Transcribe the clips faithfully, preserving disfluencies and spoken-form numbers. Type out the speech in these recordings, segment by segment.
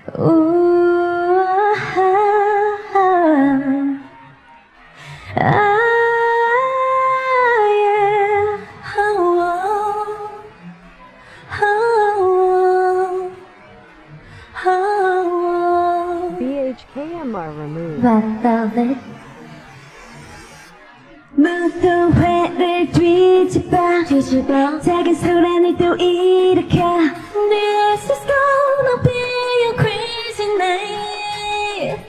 C L E A N M removed. 레드벨벳 무도회를 뒤집어 뒤집어 작은 소란을 또 일으켜 This is gonna be a crazy night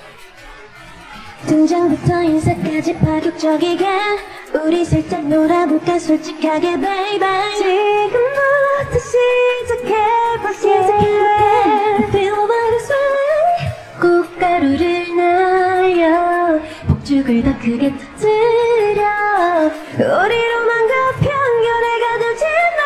등장부터 인사까지 파격적이게 우리 살짝 놀아볼까 솔직하게 baby 지금부터 시작해볼게 시작해볼게 Feel by the sway 꽃가루를 날려 폭죽을 더 크게 터뜨려 우리로만 그 편견에 가두지마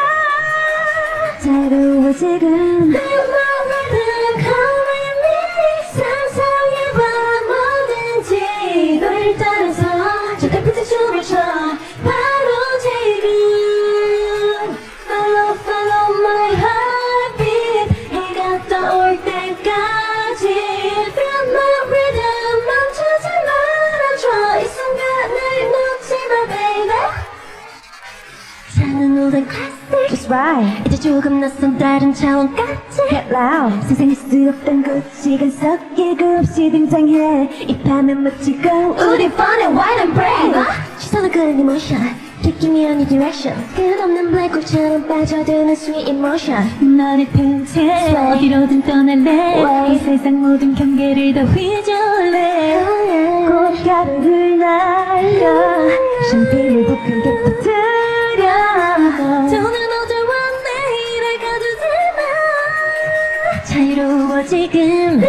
자유로워 지금 Feel my rhythm, come with me 상상해봐 뭐든지 너를 따라서 저 달빛의 춤을 춰 바로 지금 Follow, follow my heartbeat 해가 떠올 때까지 Feel my rhythm 멈추지 말아줘 이 순간을 놓지마 baby 사는 오랜 classic Just right 이제 조금 낯선 다른 차원까지 Get loud 세상에 수 없던 곳 시간 섞이고 없이 등장해 이 밤은 묻히고 우리 fun and wild and brave 시선을 끄는 emotion 느낌이 아닌 direction 끝없는 블랙홀처럼 빠져드는 sweet emotion 너를 펼쳐 어디로든 떠날래 이 세상 모든 경계를 다 휘저을래 꽃가루를 날려 샴페인을 더 크게 터뜨려 저는 어제와 내일을 가두지마 자유로워 지금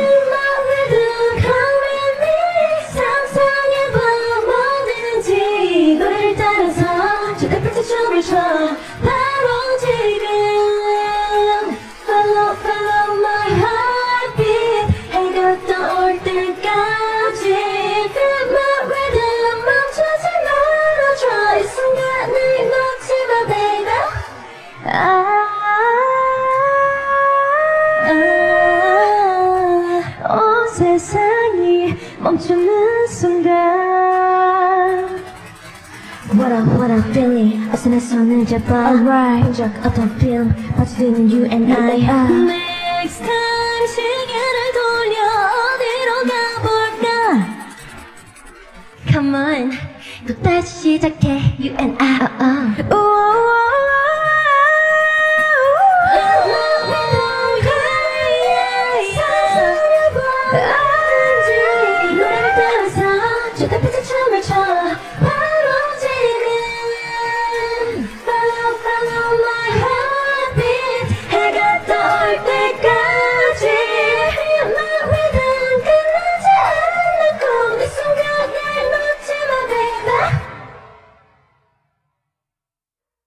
춤을 춰 바로 지금 Follow, follow my heartbeat 해가 떠올 때까지 Feel my rhythm 멈추지 말아줘 이 순간을 놓지마 baby 아, 아, 온 세상이 멈추는 순간 What I'm, what I'm feeling 어서 내 손을 잡아 Alright 본 적 없던 film 빠져드는 you and I Next time 시계를 돌려 어디로 가볼까 Come on 또 다시 시작해 You and I uh, uh. 저 달빛에